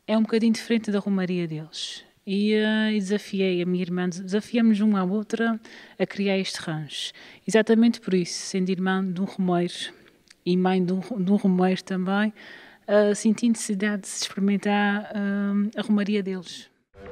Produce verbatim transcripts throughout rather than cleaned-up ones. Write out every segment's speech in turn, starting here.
É um bocadinho diferente da romaria deles. E, uh, e desafiei a minha irmã, desafiamos uma à outra a criar este rancho. Exatamente por isso, sendo irmã de um romeiro e mãe de um, de um romeiro também, uh, senti necessidade de se experimentar uh, a romaria deles.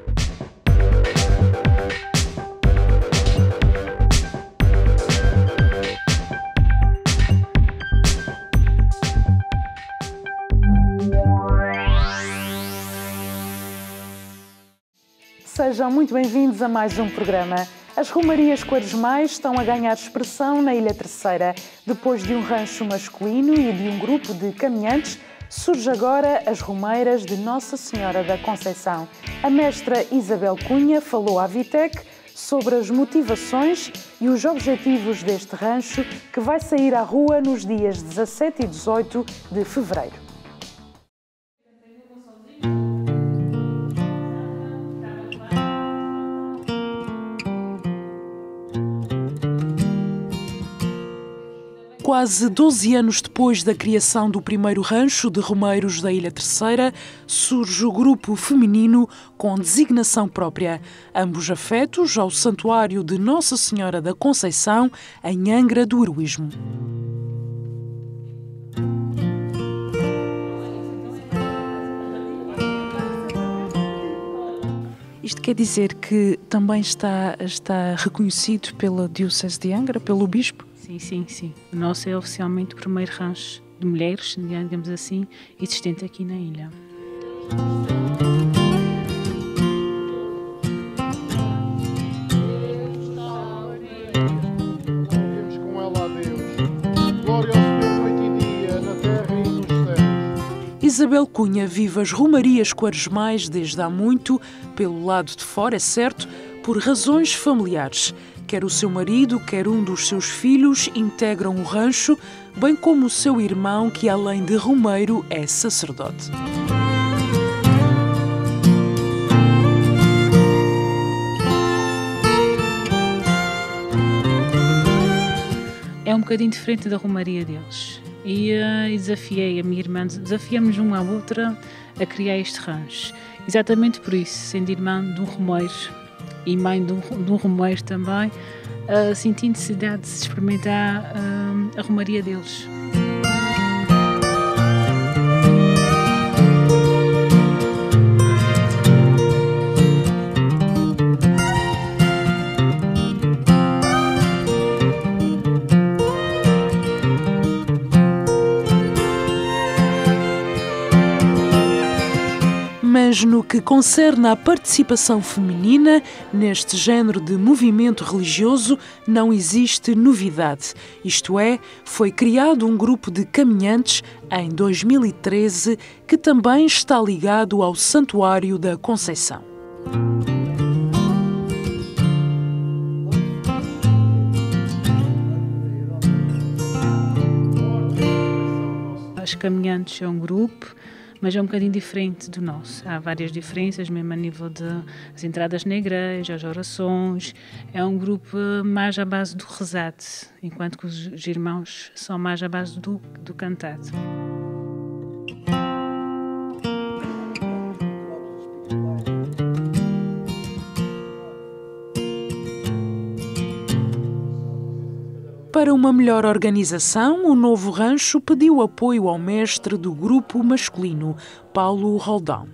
Sejam muito bem-vindos a mais um programa. As romarias Quaresmais estão a ganhar expressão na Ilha Terceira. Depois de um rancho masculino e de um grupo de caminhantes, surge agora as romeiras de Nossa Senhora da Conceição. A mestra Isabel Cunha falou à Vitec sobre as motivações e os objetivos deste rancho, que vai sair à rua nos dias dezassete e dezoito de fevereiro. Quase doze anos depois da criação do primeiro rancho de romeiros da Ilha Terceira, surge o grupo feminino com designação própria, ambos afetos ao Santuário de Nossa Senhora da Conceição, em Angra do Heroísmo. Isto quer dizer que também está, está reconhecido pela Diocese de Angra, pelo Bispo? Sim, sim, sim. O nosso é oficialmente o primeiro rancho de mulheres, digamos assim, existente aqui na ilha. Gloriamos com ela a Deus. Glória ao Senhor noite e dia, na terra e nos céus. Isabel Cunha vive as romarias quaresmais desde há muito, pelo lado de fora, é certo, por razões familiares. Quer o seu marido, quer um dos seus filhos integram o rancho, bem como o seu irmão, que além de romeiro é sacerdote. É um bocadinho diferente da romaria deles. E, uh, e desafiei a minha irmã, desafiamos uma à outra a criar este rancho. Exatamente por isso, sendo irmã de um romeiro e mãe de um, de um romeiro também, uh, senti necessidade de se experimentar uh, a romaria deles. Mas no que concerne à participação feminina, neste género de movimento religioso, não existe novidade. Isto é, foi criado um grupo de caminhantes em dois mil e treze que também está ligado ao Santuário da Conceição. As caminhantes é um grupo, mas é um bocadinho diferente do nosso. Há várias diferenças, mesmo a nível das entradas na igreja, as orações. É um grupo mais à base do rezado, enquanto que os irmãos são mais à base do, do cantado. Para uma melhor organização, o novo rancho pediu apoio ao mestre do grupo masculino, Paulo Roldão.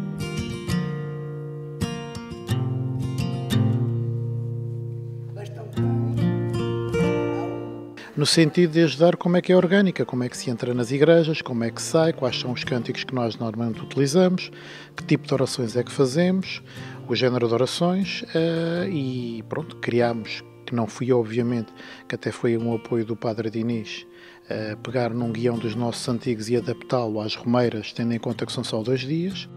No sentido de ajudar como é que é orgânica, como é que se entra nas igrejas, como é que sai, quais são os cânticos que nós normalmente utilizamos, que tipo de orações é que fazemos, o género de orações uh, e pronto, criámos, que não fui eu, obviamente, que até foi um apoio do Padre Diniz, uh, pegar num guião dos nossos antigos e adaptá-lo às romeiras, tendo em conta que são só dois dias.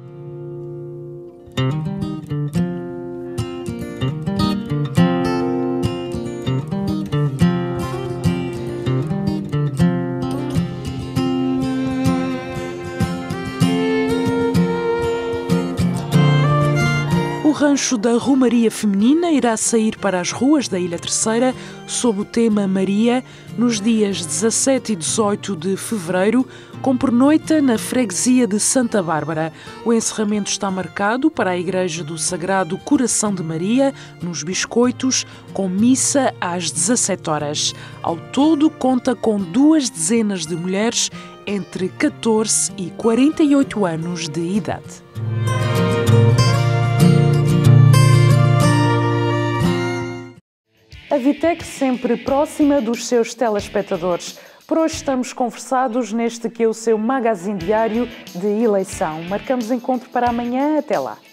O novo rancho da Romaria Feminina irá sair para as ruas da Ilha Terceira sob o tema Maria nos dias dezassete e dezoito de fevereiro, com pernoita na freguesia de Santa Bárbara. O encerramento está marcado para a Igreja do Sagrado Coração de Maria, nos Biscoitos, com missa às dezassete horas. Ao todo, conta com duas dezenas de mulheres entre catorze e quarenta e oito anos de idade. A Vitec sempre próxima dos seus telespectadores. Por hoje estamos conversados neste que é o seu magazine diário de eleição. Marcamos encontro para amanhã. Até lá.